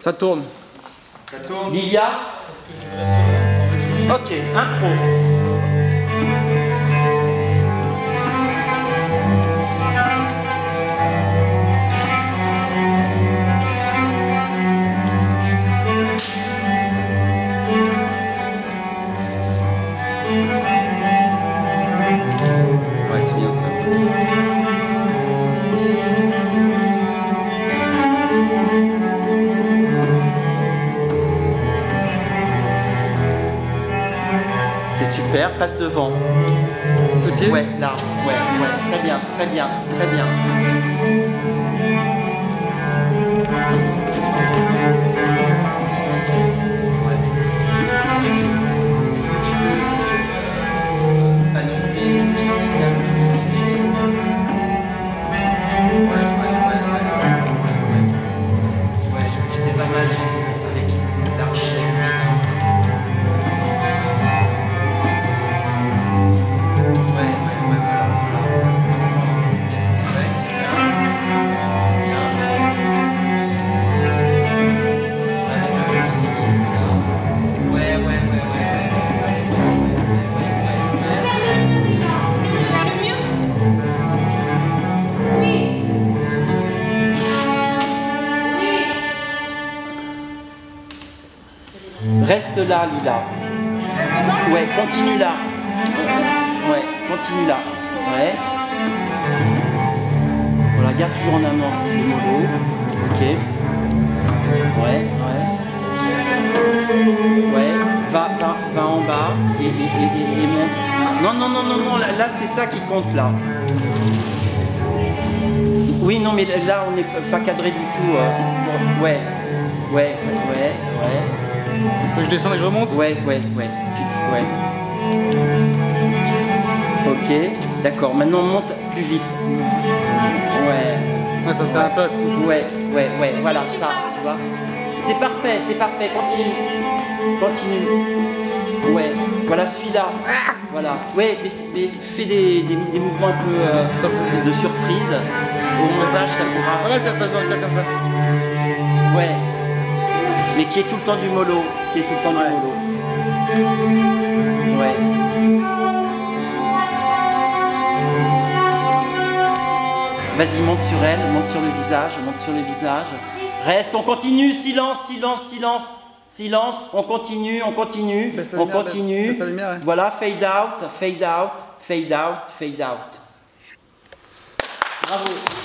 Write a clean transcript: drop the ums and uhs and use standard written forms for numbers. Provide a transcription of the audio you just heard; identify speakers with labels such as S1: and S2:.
S1: Ça tourne.
S2: Ça tourne.
S3: Lilia. Ok, impro.
S1: Ouais, c'est bien ça.
S3: C'est super, passe devant.
S1: Ok.
S3: Ouais, là, ouais, très bien, très bien, très bien. Ouais. Est-ce que tu peux annoncer le céleste? Ouais, c'est pas mal juste avec l'archer comme ça. Reste là, Lila.
S4: Reste là.
S3: Ouais, continue là. Ouais, continue là. Ouais. Voilà, garde toujours en amorce le mollo. Ok. Ouais, ouais. Ouais, va en bas et monte. Non, là c'est ça qui compte là. Oui, non, mais là on n'est pas cadré du tout. Ouais.
S1: Faut que je descends et je remonte?
S3: Ouais. Ok, d'accord. Maintenant on monte plus vite. Ouais.
S1: Attends, c'est un peu à coup.
S3: Ouais. Voilà, ça, tu vois. C'est parfait. Continue. Ouais. Voilà celui-là. Voilà. Ouais, mais fais des mouvements un peu de surprise. Au montage, ça pourra.
S1: Ah ouais, ça passe dans le tas comme ça.
S3: Ouais. Mais qui est tout le temps du mollo. Ouais. Vas-y, monte sur elle, monte sur le visage. Reste, on continue, silence. On continue.
S1: Baisse la lumière, ouais.
S3: Voilà, fade out. Bravo.